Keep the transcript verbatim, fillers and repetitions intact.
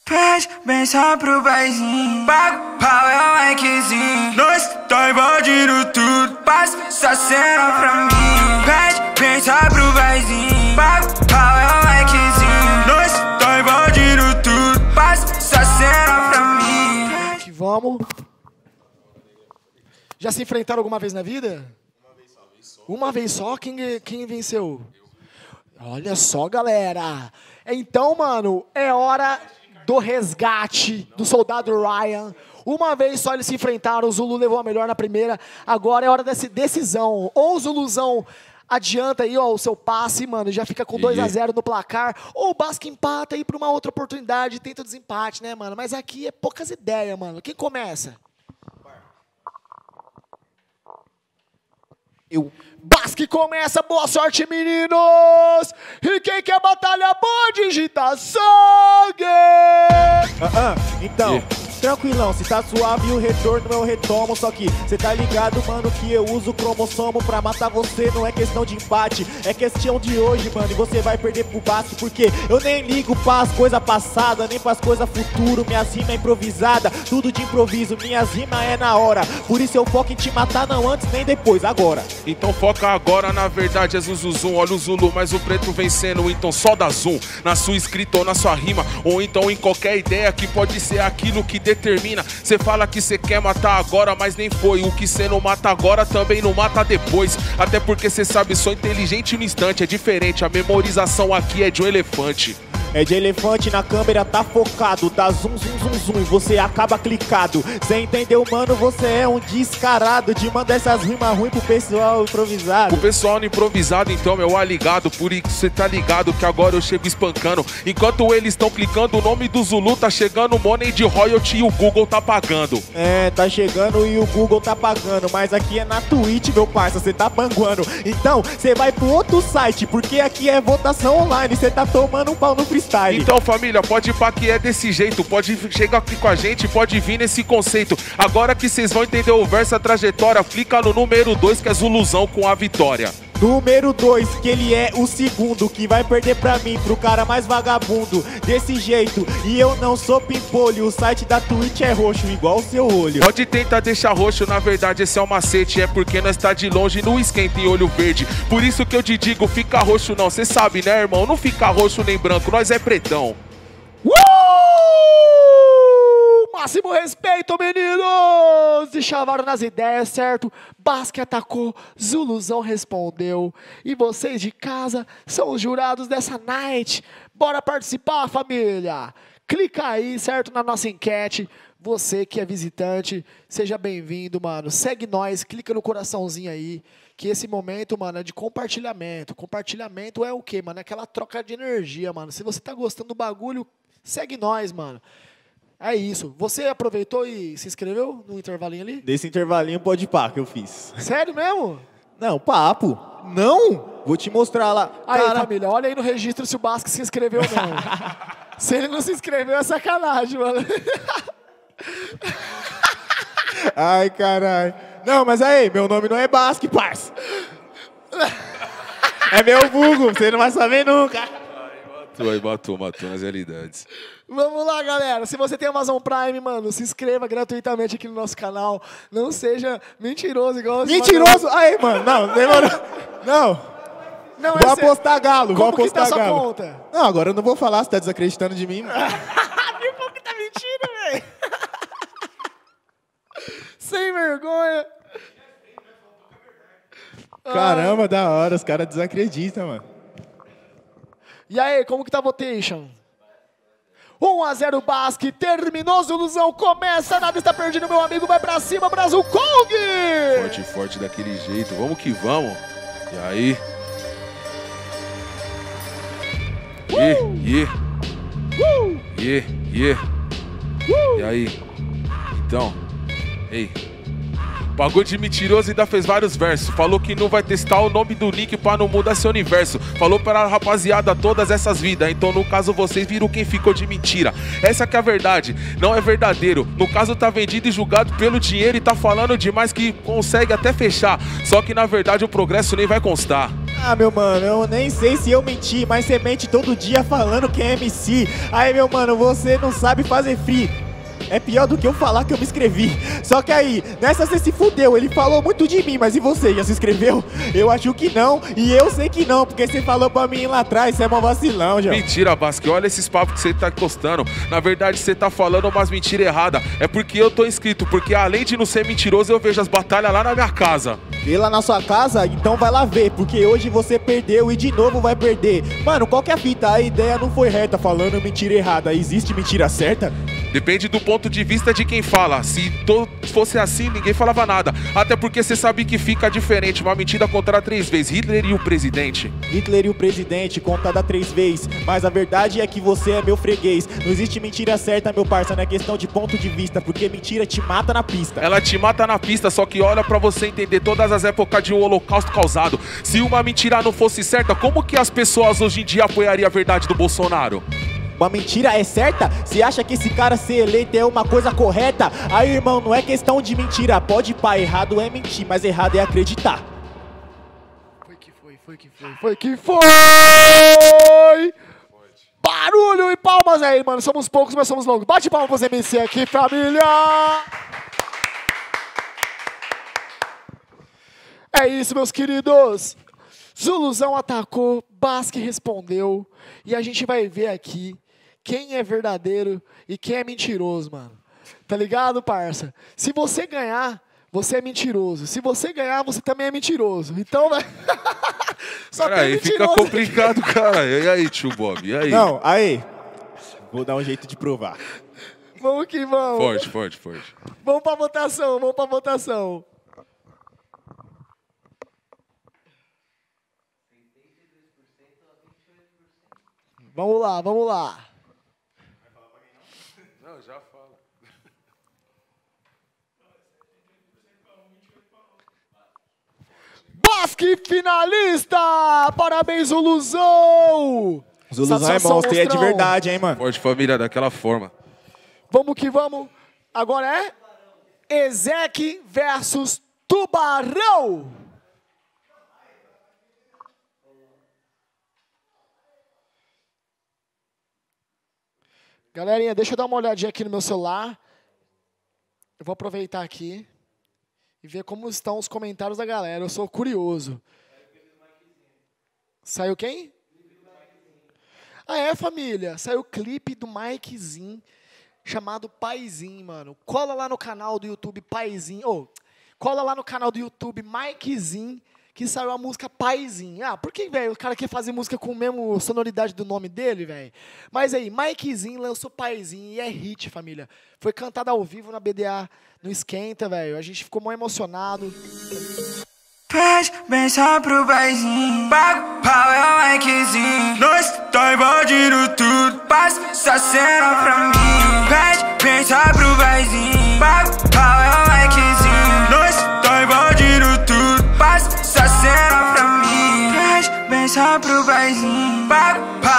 Pede bem só pro paizinho, pago pau é o likezinho. Nós tá invadindo tudo, passa essa cena pra mim. Pede bem só pro paizinho, pago pau é o likezinho. Nós tá invadindo tudo, passa essa cena pra mim. Que vamos. Já se enfrentaram alguma vez na vida? Uma vez só, vez só. Uma vez só? Quem, quem venceu? Olha só, galera. Então, mano, é hora do resgate do soldado Ryan. Uma vez só eles se enfrentaram, o Zulu levou a melhor na primeira. Agora é hora dessa decisão. Ou o Zuluzão adianta aí, ó, o seu passe, mano, já fica com dois a zero no placar. Ou o Basque empata aí pra uma outra oportunidade e tenta o desempate, né, mano? Mas aqui é poucas ideias, mano. Quem começa? Eu. Basque começa, boa sorte, meninos! E quem quer batalha boa, digita sangue! Ah, ah, então, yeah. Tranquilão, se tá suave o retorno eu retomo. Só que cê tá ligado, mano, que eu uso o cromossomo pra matar você. Não é questão de empate, é questão de hoje, mano. E você vai perder pro Basque, porque eu nem ligo pras coisas passadas, nem pras coisas futuro. Minhas rimas é improvisada, tudo de improviso. Minhas rimas é na hora, por isso eu foco em te matar, não antes nem depois, agora. Então foca agora, na verdade é Zuzuzum. Olha o Zulu, mas o preto vencendo. Então só dá zoom na sua escrita ou na sua rima, ou então em qualquer ideia que pode ser aquilo que determina. Cê fala que cê quer matar agora, mas nem foi. O que cê não mata agora também não mata depois. Até porque cê sabe, sou inteligente no instante. É diferente, a memorização aqui é de um elefante. É de elefante, na câmera tá focado. Dá zoom, zoom, zoom, zoom e você acaba clicado. Cê entendeu, mano? Você é um descarado de mandar essas rimas ruins pro pessoal improvisado. O pessoal no improvisado, então, meu aligado. Por isso cê tá ligado que agora eu chego espancando. Enquanto eles estão clicando, o nome do Zulu tá chegando. Money de royalty e o Google tá pagando. É, tá chegando e o Google tá pagando. Mas aqui é na Twitch, meu parça, cê tá banguando. Então, cê vai pro outro site, porque aqui é votação online. Cê tá tomando um pau no freestyle. Então, família, pode ir pra que é desse jeito. Pode chegar aqui com a gente, pode vir nesse conceito. Agora que vocês vão entender o verso, a trajetória, clica no número dois, que é Zuluzão com a vitória. Número dois, que ele é o segundo que vai perder pra mim, pro cara mais vagabundo. Desse jeito, e eu não sou pimpolho. O site da Twitch é roxo, igual o seu olho. Pode tentar deixar roxo, na verdade esse é o macete. É porque nós tá de longe, não esquenta em olho verde. Por isso que eu te digo, fica roxo não. Cê sabe, né, irmão? Não fica roxo nem branco, nós é pretão. Uh! Máximo respeito, meninos! E chavaram nas ideias, certo? Basque atacou, Zuluzão respondeu. E vocês de casa são os jurados dessa night. Bora participar, família! Clica aí, certo? Na nossa enquete. Você que é visitante, seja bem-vindo, mano. Segue nós, clica no coraçãozinho aí. Que esse momento, mano, é de compartilhamento. Compartilhamento é o quê, mano? É aquela troca de energia, mano. Se você tá gostando do bagulho, segue nós, mano. É isso. Você aproveitou e se inscreveu no intervalinho ali? Desse intervalinho pode pá que eu fiz. Sério mesmo? Não, papo. Não? Vou te mostrar lá. Aí, cara... família, olha aí no registro se o Basque se inscreveu mesmo. Se ele não se inscreveu, é sacanagem, mano. Ai, caralho. Não, mas aí, meu nome não é Basque, parça. É meu vulgo, você não vai saber nunca. Aí matou, matou nas realidades. Vamos lá, galera. Se você tem Amazon Prime, mano, se inscreva gratuitamente aqui no nosso canal. Não seja mentiroso igual... Mentiroso? Aí, mano, não, demorou. Não. Não, vou esse... apostar galo, Como vou apostar que tá galo. Sua conta? Não, agora eu não vou falar, você tá desacreditando de mim. Viu como que tá mentindo, velho? Sem vergonha. Caramba, ah. Da hora, os caras desacreditam, mano. E aí, como que tá a votation? um a zero Basque, terminou Zuluzão, começa, nada está perdido, meu amigo, vai pra cima, Brasil Kong! Forte, forte daquele jeito, vamos que vamos. E aí? Yeah, yeah. Uh! Yeah, yeah. Uh! E aí? Então, ei. Pagou de mentiroso e ainda fez vários versos. Falou que não vai testar o nome do nick pra não mudar seu universo. Falou pra rapaziada todas essas vidas. Então no caso vocês viram quem ficou de mentira. Essa que é a verdade, não é verdadeiro. No caso tá vendido e julgado pelo dinheiro. E tá falando demais que consegue até fechar. Só que na verdade o progresso nem vai constar. Ah, meu mano, eu nem sei se eu menti, mas você mente todo dia falando que é M C. Aí, meu mano, você não sabe fazer free. É pior do que eu falar que eu me inscrevi. Só que aí, nessa você se fudeu. Ele falou muito de mim, mas e você? Já se inscreveu? Eu acho que não. E eu sei que não, porque você falou pra mim lá atrás. Você é mó vacilão, já. Mentira, Basque. Olha esses papos que você tá encostando. Na verdade, você tá falando umas mentiras erradas. É porque eu tô inscrito. Porque além de não ser mentiroso, eu vejo as batalhas lá na minha casa. Vê lá na sua casa? Então vai lá ver. Porque hoje você perdeu e de novo vai perder. Mano, qual que é a fita? A ideia não foi reta, falando mentira errada. Existe mentira certa? Depende do ponto de vista de quem fala. Se fosse assim, ninguém falava nada. Até porque você sabe que fica diferente. Uma mentira contada três vezes. Hitler e o presidente. Hitler e o presidente, contada três vezes. Mas a verdade é que você é meu freguês. Não existe mentira certa, meu parça. Não é questão de ponto de vista. Porque mentira te mata na pista. Ela te mata na pista, só que olha pra você entender todas as épocas de um holocausto causado. Se uma mentira não fosse certa, como que as pessoas hoje em dia apoiariam a verdade do Bolsonaro? Uma mentira é certa? Você acha que esse cara ser eleito é uma coisa correta? Aí, irmão, não é questão de mentira. Pode pá, errado é mentir, mas errado é acreditar. Foi que foi, foi que foi, foi que foi! Barulho e palmas aí, mano. Somos poucos, mas somos longos. Bate palmas pros M C aqui, família! É isso, meus queridos. Zuluzão atacou, Basque respondeu. E a gente vai ver aqui quem é verdadeiro e quem é mentiroso, mano. Tá ligado, parça? Se você ganhar, você é mentiroso. Se você ganhar, você também é mentiroso. Então, vai... Só cara, aí fica complicado, cara. E aí, tio Bob? E aí? Não, aí. Vou dar um jeito de provar. Vamos que vamos. Forte, forte, forte. Vamos pra votação, vamos pra votação. Vamos lá, vamos lá. Não, já fala. Basque finalista! Parabéns, Zuluzão! Zuluzão é bom, você é de verdade, hein, mano? Forte família, daquela forma. Vamos que vamos. Agora é Ezek versus Tubarão. Galerinha, deixa eu dar uma olhadinha aqui no meu celular. Eu vou aproveitar aqui e ver como estão os comentários da galera. Eu sou curioso. Saiu quem? Ah, é, família? Saiu o clipe do Mikezinho chamado Paizinho, mano. Cola lá no canal do YouTube Paizinho. Oh, cola lá no canal do YouTube Mikezinho, que saiu a música Paizinho. Ah, por que, velho, o cara quer fazer música com a mesma sonoridade do nome dele, velho? Mas aí, Mikezinho lançou Paizinho e é hit, família. Foi cantado ao vivo na B D A, no Esquenta, velho. A gente ficou mó emocionado. Pede bem só pro paizinho. Pago pau é o Mikezinho. Nós tá invadindo tudo. Passa essa cena pra mim. Pede bem só pro paizinho. Pago pau é o Mikezinho. Nós tá invadindo tudo. Passa essa cena pra mim. Pede bem só pro paizinho. Pago pau